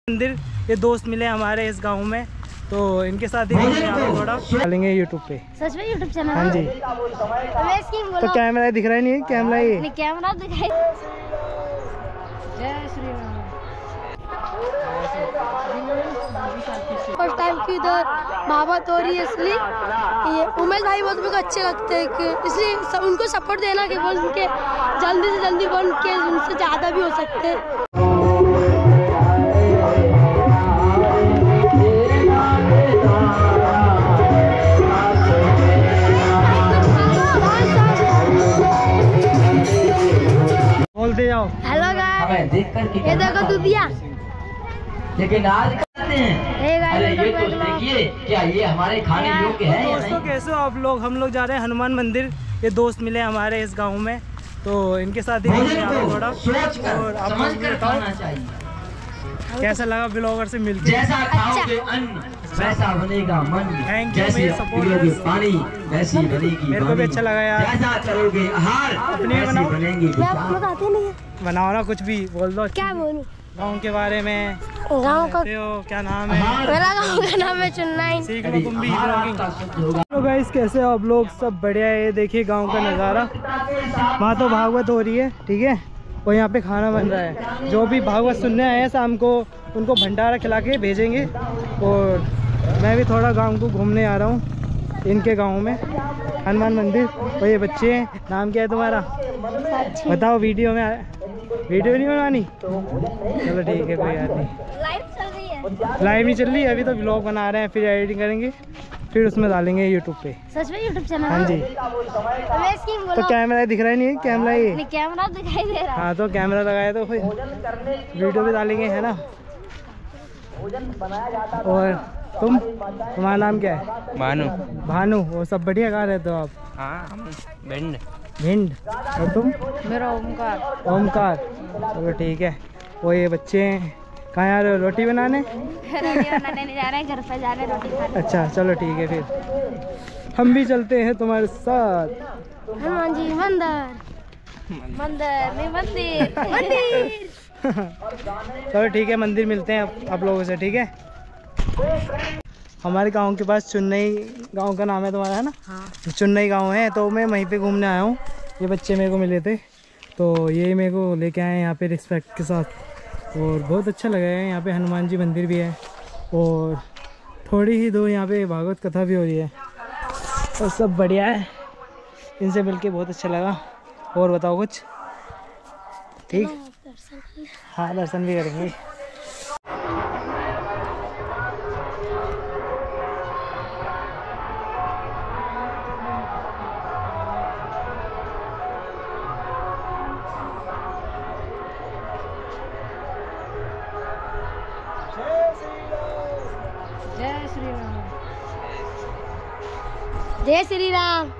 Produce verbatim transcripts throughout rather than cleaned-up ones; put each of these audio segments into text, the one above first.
मंदिर ये दोस्त मिले हमारे इस गांव में, तो इनके साथ ही थोड़ा डालेंगे यूट्यूब पे। सच में यूट्यूब चैनल? हाँ जी। तो, तो कैमरा दिख रहा नहीं है, कैमरा ये नहीं, कैमरा दिखाई। जय श्री राम। फर्स्ट टाइम की इधर महाभारत हो रही है, इसलिए ये उमेश भाई बहुत मेरे को अच्छे लगते हैं कि इसलिए सब उनको सपोर्ट देना कि वो उनके जल्दी से जल्दी बन के उनसे ज़्यादा भी हो सकते हैं। बोलते जाओ। हेलो गाइस, ये देखो दूधिया। लेकिन आज करते हैं, अरे ये तो देखिए क्या ये हमारे खाने योग्य है? दोस्तों कैसे हो आप लोग? हम लोग जा रहे हैं हनुमान मंदिर, ये दोस्त मिले हमारे इस गांव में, तो इनके साथ ही थोड़ा और आप बताओ कैसा लगा ब्लॉगर से मिलकर? जैसा खाओगे अन्न वैसा बनेगा मन, जैसे पियोगे पानी वैसी बनेगी। मेरे को भी अच्छा लगा यार। जैसा करोगे आहार अपने बनाओ, बनेंगे। बनाओ ना, कुछ भी बोल दो। क्या बोलूं? गांव के बारे में। गांव का क्या नाम है? मेरा गांव का नाम है चुन्नाइन। सीख लो तुम भी ब्लॉगिंग। तो गाइस कैसे हो आप लोग? सब बढ़िया है। ये देखिए गांव का नज़ारा। वहाँ तो भागवत हो रही है, ठीक है, और यहाँ पे खाना बन रहा है। जो भी भागवत सुनने आए हैं शाम को उनको भंडारा खिला के भेजेंगे। और मैं भी थोड़ा गांव को घूमने आ रहा हूँ, इनके गांव में हनुमान मंदिर। और ये बच्चे हैं। नाम क्या है तुम्हारा? बताओ। वीडियो में वीडियो नहीं बनानी? चलो ठीक है, कोई बात नहीं। लाइव चल रही है? लाइव नहीं चल रही है, अभी तो व्लॉग बना रहे हैं, फिर एडिटिंग करेंगे, फिर उसमें डालेंगे यूट्यूब पे। सच में यूट्यूब चैनल? हाँ जी। तो कैमरा दिख रहा नहीं है, कैमरा ये नहीं, कैमरा दिखाई दे रहा है। हाँ, तो कैमरा लगाया तो फिर वीडियो भी डालेंगे, है ना। और तुम, तुम्हारा नाम क्या है? भानु। भानु। वो सब बढ़िया? कहाँ रहते हो आप? हाँ, भिंड। भिंड। और तुम? मेरा ओमकार। ओमकार। चलो ठीक है। वो ये बच्चे हैं, कहाँ आ रहे हो? रोटी बनाने? रोटी बनाने नहीं जा रहे हैं, घर पे जा रहे हैं रोटी खाने। अच्छा चलो ठीक है, फिर हम भी चलते हैं तुम्हारे साथ। हनुमान जी मंदिर, मंदिर नहीं मंदिर, मंदिर। चलो ठीक है, मंदिर मिलते हैं आप लोगों से, ठीक है। हमारे गांव के पास चुन्नई गांव का नाम है तुम्हारा, है ना? हाँ। चुन्नई गांव है, तो मैं वहीं पे घूमने आया हूँ। ये बच्चे मेरे को मिले थे, तो ये मेरे को लेके आए हैं यहाँ पे रिस्पेक्ट के साथ, और बहुत अच्छा लगा है। यहाँ पे हनुमान जी मंदिर भी है, और थोड़ी ही दूर यहाँ पे भागवत कथा भी हो रही है, और सब बढ़िया है। इनसे मिलके बहुत अच्छा लगा। और बताओ कुछ? ठीक। हाँ, दर्शन भी करेंगे। जय श्री राम। जय श्री राम।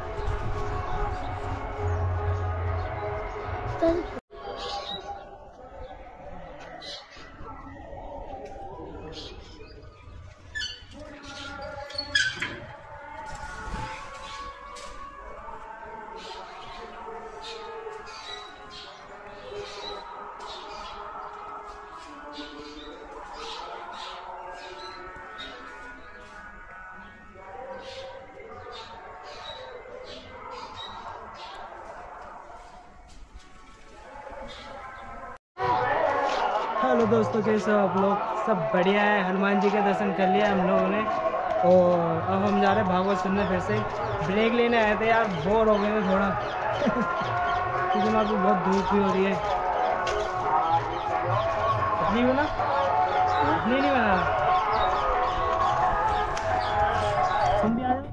हेलो दोस्तों, कैसे हो आप लोग? सब बढ़िया है। हनुमान जी के दर्शन कर लिया हम लोगों ने, और अब हम जा रहे हैं भागवत सुनने। फिर से ब्रेक लेने आए थे यार, बोर हो गए थे थोड़ा क्योंकि वहाँ पे बहुत धूप भी हो रही है। अपनी बना अपनी नहीं बना तुम भी आ जाओ।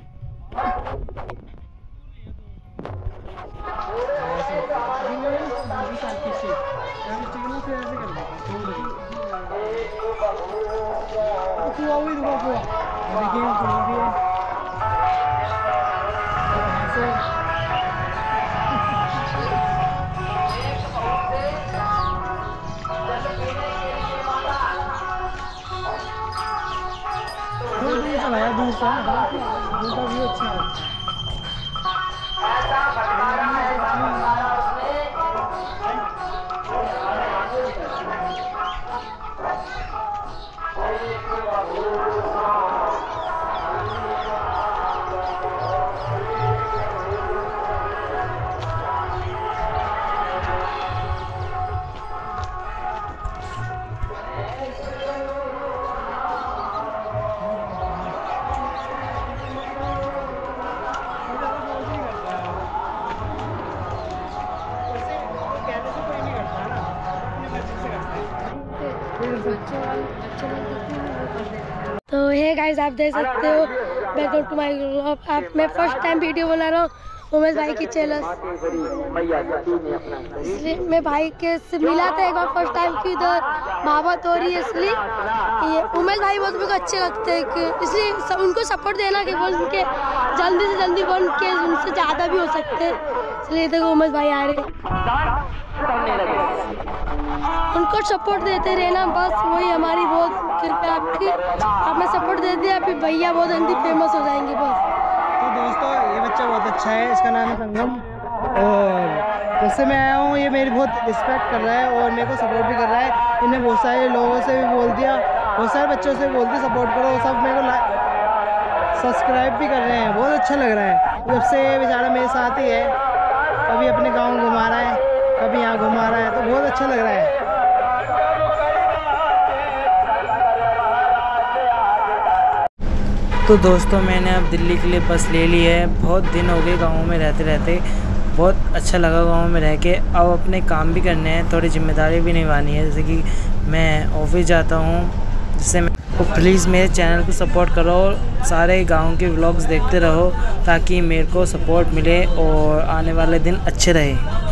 दूसरा दूसरा भी अच्छा है। तो ये गाइस आप देख सकते हो, वेलकम टू माय व्लॉग। आप मैं फर्स्ट टाइम वीडियो बना रहा हूँ उमेश भाई की चैनल, इसलिए मैं भाई के से मिला था एक बार फर्स्ट टाइम की इधर मोहब्बत हो रही है, इसलिए ये उमेश भाई बहुत मेरे को अच्छे लगते हैं कि इसलिए सब उनको सपोर्ट देना कि वो उनके जल्दी से जल्दी बन के उनसे ज़्यादा भी हो सकते हैं, इसलिए देखो उमेश भाई आ रहे हैं, उनको सपोर्ट देते रहना, बस वही हमारी बहुत कृपया आपकी। आपने सपोर्ट दे दिया, फिर भैया बहुत जल्दी फेमस हो जाएंगे बस। तो दोस्तों ये बच्चा बहुत अच्छा है, इसका नाम है संगम, और जब से मैं आया हूँ ये मेरी बहुत रिस्पेक्ट कर रहा है और मेरे को सपोर्ट भी कर रहा है। इन्हें बहुत सारे लोगों से भी बोल दिया, बहुत सारे बच्चों से बोल दिया सपोर्ट करो, सब मेरे को सब्सक्राइब भी कर रहे हैं, बहुत अच्छा लग रहा है। जब से बेचारा मेरे साथ ही है, कभी अपने गाँव घुमा रहा है, कभी यहाँ घुमा रहा है, तो बहुत अच्छा लग रहा है। तो दोस्तों मैंने अब दिल्ली के लिए बस ले ली है, बहुत दिन हो गए गाँव में रहते रहते, बहुत अच्छा लगा गाँव में रह के। अब अपने काम भी करने हैं, थोड़ी जिम्मेदारी भी निभानी है, जैसे कि मैं ऑफिस जाता हूँ, जिससे मैं तो प्लीज़ मेरे चैनल को सपोर्ट करो, सारे गांव के व्लॉग्स देखते रहो ताकि मेरे को सपोर्ट मिले और आने वाले दिन अच्छे रहे।